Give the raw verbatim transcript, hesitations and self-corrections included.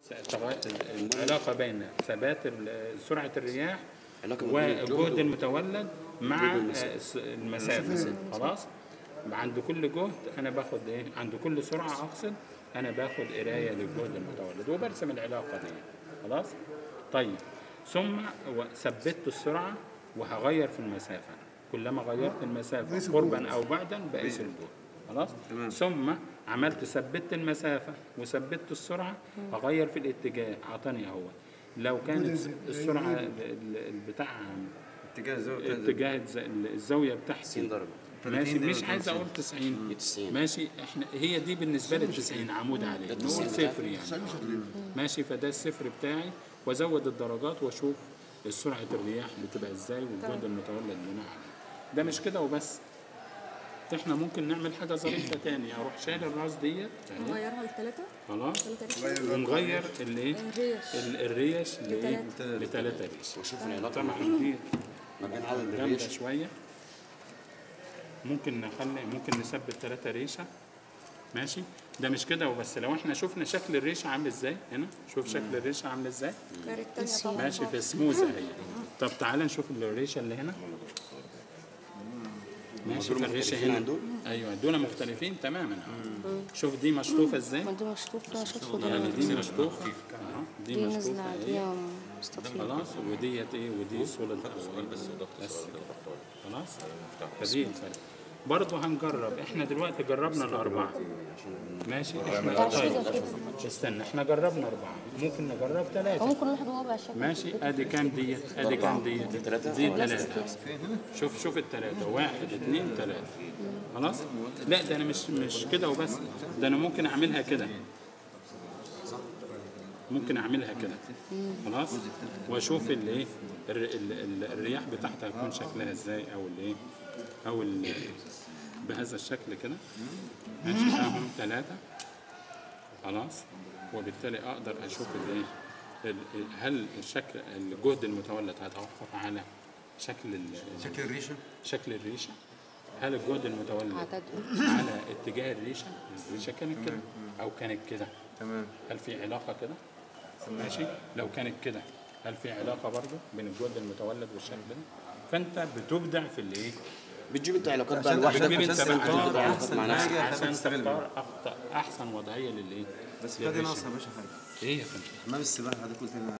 العلاقه بين ثبات سرعه الرياح والجهد المتولد مع المسافه. خلاص، عند كل جهد انا باخد ايه، عند كل سرعه اقصد انا باخد قرايه للجهد المتولد وبرسم العلاقه دي. خلاص. طيب ثم ثبت السرعه وهغير في المسافه، كلما غيرت المسافه قربا او بعدا بقيس الجهد. خلاص. ثم عملت ثبت المسافه وثبت السرعه، هغير في الاتجاه. اعطاني اهو لو كانت السرعه بتاعها اتجاه الزاويه اتجاه الزاويه بتاعتي تسعين درجه ماشي، مش عايز اقول تسعين ماشي، احنا هي دي بالنسبه لي تسعين عمود عليه، نقول صفر يعني ماشي. فده الصفر بتاعي، وازود الدرجات واشوف سرعه الرياح بتبقى ازاي والجهد المتولد بناء عليه. ده مش كده وبس، احنا ممكن نعمل حاجه ظريفه تاني. اروح شايل الراس ديت نغيرها لثلاثه. خلاص، ونغير الايه الريش لايه لثلاثه ريش. واشوف العلاقه طبعا دي ما بين عدد جامده الريش شويه. ممكن نخلي ممكن نثبت ثلاثه ريشه ماشي. ده مش كده وبس، لو احنا شفنا شكل الريشه عامل ازاي هنا، شوف شكل الريشه عامل ازاي ماشي، في سموزه هي. طب تعالى نشوف الريشه اللي هنا ماشي. في الريشه هنا دول ايوه دول مختلفين تماما. شوف دي مشطوفه ازاي، دي مشطوفه شطفه يعني دي مشطوفه اهو، دي مشطوفه اهي. مستطيله خلاص، وديت ايه ودي سوليد بس بس خلاص. فدي الفرق. برضه هنجرب، احنا دلوقتي جربنا الاربعه ماشي. احنا طيب استنى، احنا جربنا اربعه، ممكن نجرب ثلاثه. ممكن واحد رابع شكل ماشي. ادي كام ديت، ادي كام ديت، دي ثلاثه دي ثلاثه. شوف شوف الثلاثه، واحد اثنين ثلاثه. خلاص. لا ده انا مش مش كده وبس، ده انا ممكن اعملها كده، ممكن اعملها كده. خلاص. واشوف الايه الرياح بتاعتها هتكون شكلها ازاي، او الايه او ال بهذا الشكل كده ماشي. اهم ثلاثه. خلاص. وبالتالي اقدر اشوف الايه هل الشكل الجهد المتولد هيتوقف على شكل شكل الريشه شكل الريشه هل الجهد المتولد على اتجاه الريشه، الريشه كانت كده او كانت كده تمام، هل في علاقه كده ماشي؟ لو كانت كده هل في علاقه برضه بين الجهد المتولد والشكل ده؟ فانت بتبدع في الايه؟ بتجيب انت علاقات بقى لوحدك عشان تختار احسن مع نفسك، عشان تختار احسن وضعيه للايه؟ بس فادي ناقصه يا باشا حاجه. ايه يا فندم؟ حمام السباحه ده قلت لنا